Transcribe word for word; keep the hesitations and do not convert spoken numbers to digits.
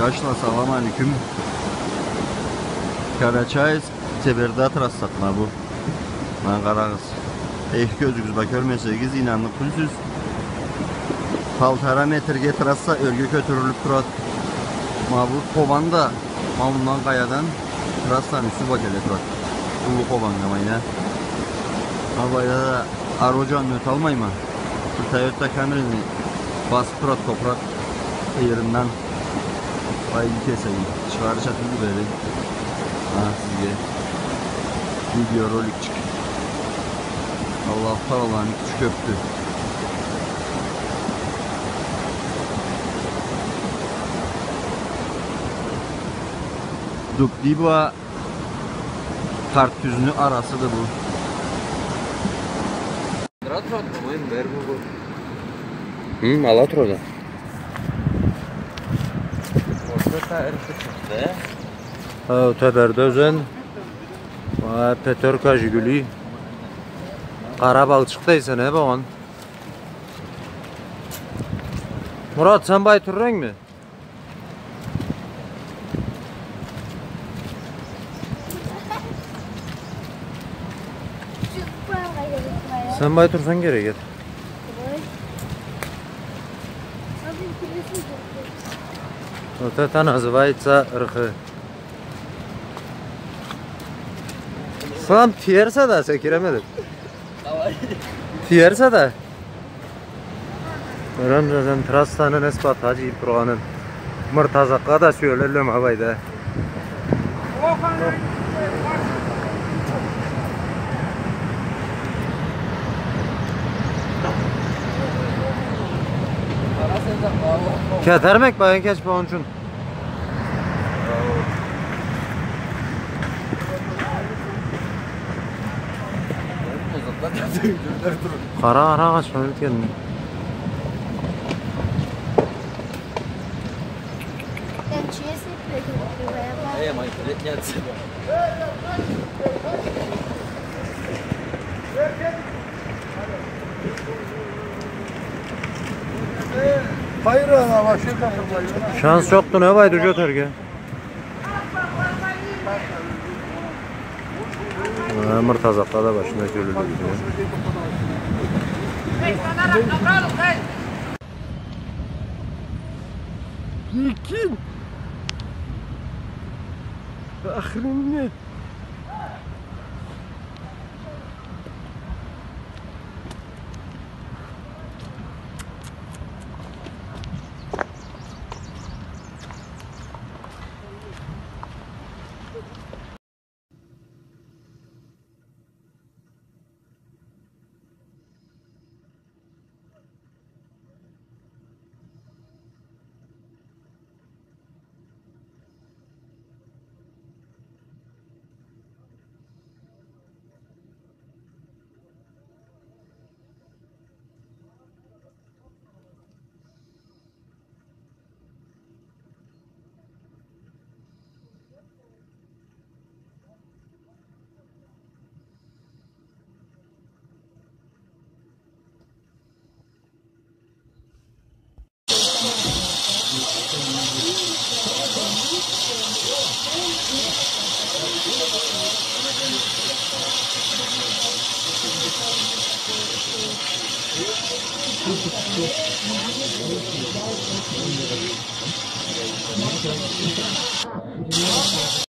Arkadaşlar selam aleyküm. Karaçayız Teberdat rastlatma bu. Ben Karagız. Ek gözünüz bak görmeseniz inanlık pulsüz. Paltara metrege trassa örgü götürülüp durat. Ma bu kovan da Mamundan kayadan trassan üstü bak hele durat. Bu kovan ama yine. Havayda da Arocan nöt almayma. Bu Toyota Camry'ni basıp durat toprak yerinden. Bayı keseyim. Çıkarış atıldı böyle. Ha sizge video rolik çık. Allah paralarını küçük öptü. Dukdiba kartüzünü arası da bu. Hmm, Alatro'da. Teberdozen Peterka Jiguli Karabalçık'taysa ne bakan? Murat sen bay turren mi? Sen bay tursan gerek et. Это та называется рхы. Сам тиерса да секиремedi. Tiyerse de. Öğrenmeden trastanın espat hacı proğanın mırtazakka da söylerim havayda. Ketermek bayan keç boğuncun. Kara kara kaç minut kendini. Hayır ana Şans çoktu ne baydı götürge. Mırtazakta da başında görülür gidiyor. Kim? Ahrimni. Thank you.